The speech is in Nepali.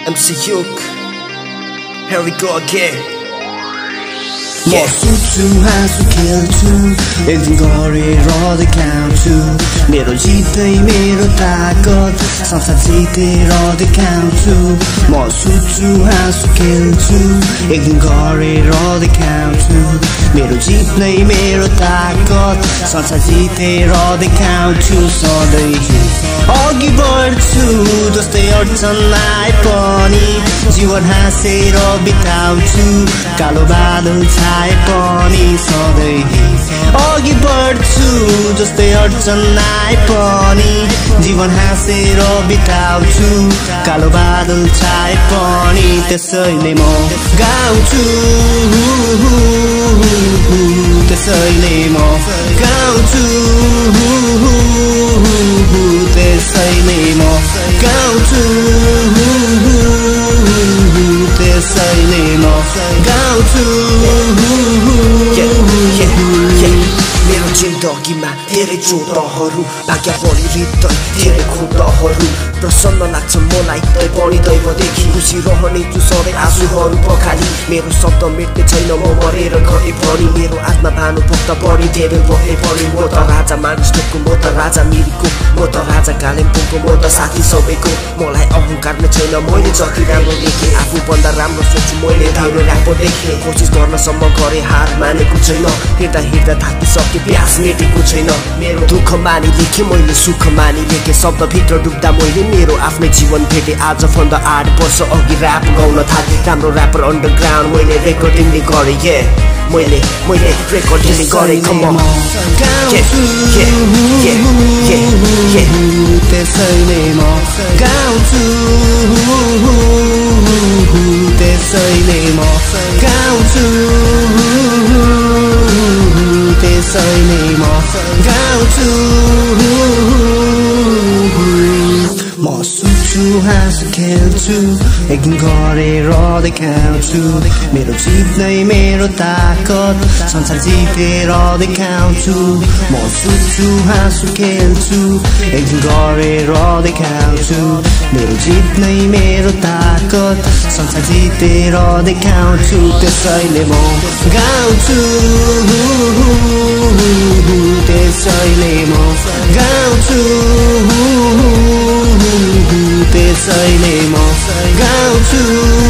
MC Hook, here we go again. म सुत्छु हाँसु खेल्छु एक दिन गरेर देखाउँछु मेरो जित्दै मेरो ताकत संसार जितेर देखाउँछु म सुत्छु हाँसु खेल्छु एक दिन गरेर देखाउँछु मेरो जित्दै मेरो ताकत संसार जितेर देखाउँछु सधैँ अघि बढ्छु जस्तै अड्चन आए पनि जीवन हाँसेर बिताउँछु कालो बादल छाए पनि सधैँ अघि बढ्छु जस्तै अड्चन आए पनि जीवन हाँसेर बिताउँछु कालो बादल छाए पनि त्यसैले म गाउँछु त्यसैले म गाउँछु त्यसैले म गाउँछु त्यसैले म गाउँछु मेरो जिन्दगीमा धेरै चोटहरू भाग्य बढी हृदय धेरै खोटहरू प्रसन्न लाग्छ मलाई तै पनि दैवदेखि खुसी रहने छु सधैँ आँसुहरू पखाली मेरो शब्द मेट्ने छैन म मरेर गए पनि मेरो आत्मा भानुभक्त बढी धेरै भए पनि म त राजा मानिसको म त राजा मिरिकको म त राजा कालिम्पोङको म त साथी सबैको मलाई अहङ्कार नै छैन मैले जति राम्रो देखेँ आफूभन्दा राम्रो सोच्छु मैले धेरै राम्रो देखेँ कोसिस गर्नसम्म गरे हार मानेको छैन हेर्दा हेर्दा थाकिसके प्यास मेटेको छैन मेरो दुःख मानि लेखेँ मैले सुख मानि लेखेँ शब्दभित्र डुब्दा मैले मेरो आफ्नै जीवन भेटेँ आजभन्दा 8 वर्ष अघि ऱ्याप गाउन थालेँ राम्रो ऱ्यापर अन्डरग्राउन्ड मैले रेकर्डिङले गरेँ मैले रेकर्डिङले गरेँ कम त्यसैले म गाउँछु त्यसैले म गाउँछु त्यसैले म गाउँछु म सुत्छु हाँसु खेल्छु एक दिन गरेर देखाउँछु मेरो जित्दै मेरो ताकत संसार जितेर देखाउँछु म सुत्छु हाँसु खेल्छु एक दिन गरेर देखाउँछु मेरो जित्दै मेरो ताकत संसार जितेर देखाउँछु त्यसैले म गाउँछु त्यसैले म गाउँछु त्यसैले म गाउँछु